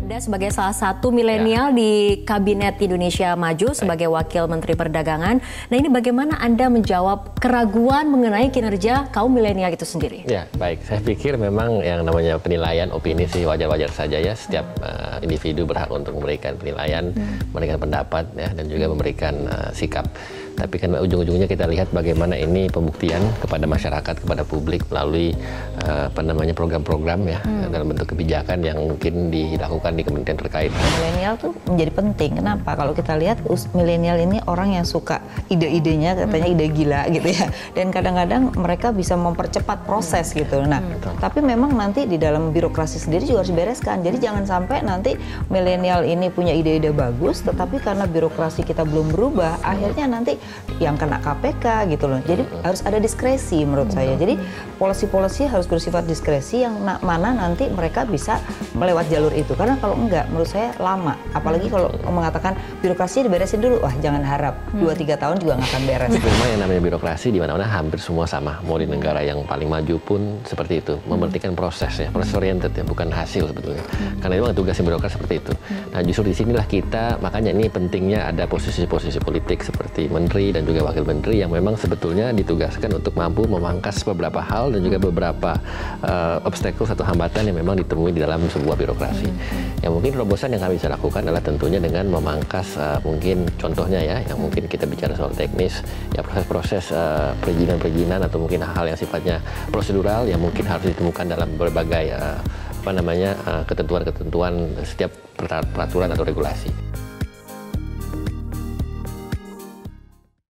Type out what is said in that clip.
Anda sebagai salah satu milenial di Kabinet Indonesia Maju sebagai Wakil Menteri Perdagangan. Nah, ini bagaimana Anda menjawab keraguan mengenai kinerja kaum milenial itu sendiri? Ya, baik. Saya pikir memang yang namanya penilaian opini sih wajar-wajar saja ya. Setiap individu berhak untuk memberikan penilaian, memberikan pendapat ya, dan juga memberikan sikap. Tapi kan ujung-ujungnya kita lihat bagaimana ini pembuktian kepada masyarakat, kepada publik melalui program-program ya dalam bentuk kebijakan yang mungkin dilakukan di kementerian terkait. Milenial tuh menjadi penting. Kenapa? Kalau kita lihat milenial ini orang yang suka ide-idenya, katanya ide gila gitu ya. Dan kadang-kadang mereka bisa mempercepat proses gitu. Nah, tapi memang nanti di dalam birokrasi sendiri juga harus dibereskan. Jadi jangan sampai nanti milenial ini punya ide-ide bagus, tetapi karena birokrasi kita belum berubah, akhirnya nanti yang kena KPK gitu loh. Jadi harus ada diskresi menurut saya. Jadi polisi-polisi harus bersifat diskresi yang mana nanti mereka bisa melewat jalur itu. Karena kalau enggak menurut saya lama. Apalagi kalau mengatakan birokrasi diberesin dulu, wah jangan harap 2-3 tahun juga nggak akan beres. Memang yang namanya birokrasi di mana-mana hampir semua sama. Mau di negara yang paling maju pun seperti itu. Mementingkan proses ya, proses oriented ya, bukan hasil sebetulnya. Karena memang tugasnya birokrat seperti itu. Nah, justru disinilah kita, makanya ini pentingnya ada posisi-posisi politik seperti menteri dan juga wakil menteri yang memang sebetulnya ditugaskan untuk mampu memangkas beberapa hal dan juga beberapa obstacles atau hambatan yang memang ditemui di dalam sebuah birokrasi. Yang mungkin terobosan yang kami bisa lakukan adalah tentunya dengan memangkas mungkin contohnya ya, yang mungkin kita bicara soal teknis, ya proses-proses perizinan-perizinan atau mungkin hal yang sifatnya prosedural yang mungkin harus ditemukan dalam berbagai ketentuan-ketentuan setiap peraturan atau regulasi.